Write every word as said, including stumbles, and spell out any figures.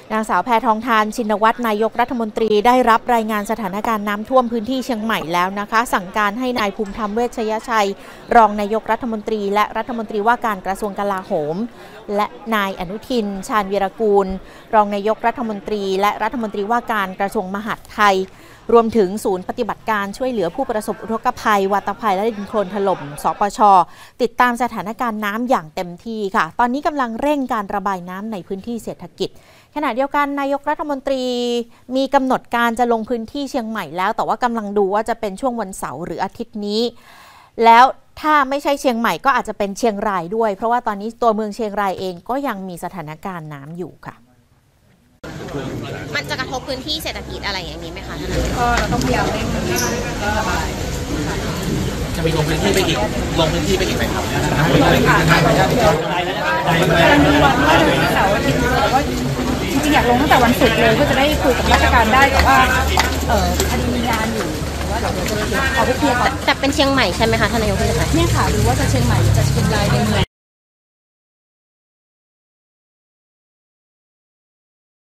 นางสาวแพทองธารชินวัตรนายกรัฐมนตรีได้รับรายงานสถานการณ์น้ำท่วมพื้นที่เชียงใหม่แล้วนะคะสั่งการให้นายภูมิธรรมเวชยชัยรองนายกรัฐมนตรีและรัฐมนตรีว่าการกระทรวงกลาโหมและนายอนุทินชาญวีรกูลรองนายกรัฐมนตรีและรัฐมนตรีว่าการกระทรวงมหาดไทยรวมถึงศูนย์ปฏิบัติการช่วยเหลือผู้ประสบอุทกภัยวาตภัยและดินโคลนถล่มสปช.ติดตามสถานการณ์น้ำอย่างเต็มที่ค่ะตอนนี้กำลังเร่งการระบายน้ำในพื้นที่เศรษฐกิจขณะเดียวกันนายกรัฐมนตรีมีกำหนดการจะลงพื้นที่เชียงใหม่แล้วแต่ว่ากำลังดูว่าจะเป็นช่วงวันเสาร์หรืออาทิตย์นี้แล้วถ้าไม่ใช่เชียงใหม่ก็อาจจะเป็นเชียงรายด้วยเพราะว่าตอนนี้ตัวเมืองเชียงรายเองก็ยังมีสถานการณ์น้ำอยู่ค่ะมันจะกระทบพื้นที่เศรษฐกิจอะไรอย่างนี้ไหมคะก็เราต้องพยายามเร่งระบายจะมีลงพื้นที่ไปอีกลงพื้นที่ไปอีกไหมครับเสาร์อาทิตย์แต่ว่าจริงๆอยากลงตั้งแต่วันศุกร์เลยเพื่อจะได้คุยกับราชการได้แต่ว่าเออคดีมีงานอยู่ว่าเดี๋ยวเราจะเอาไปเคลียร์ก่อนแต่เป็นเชียงใหม่ใช่ไหมคะท่านนายกเนี่ยค่ะหรือว่าจะเชียงใหม่จะเชียงรายในเมือง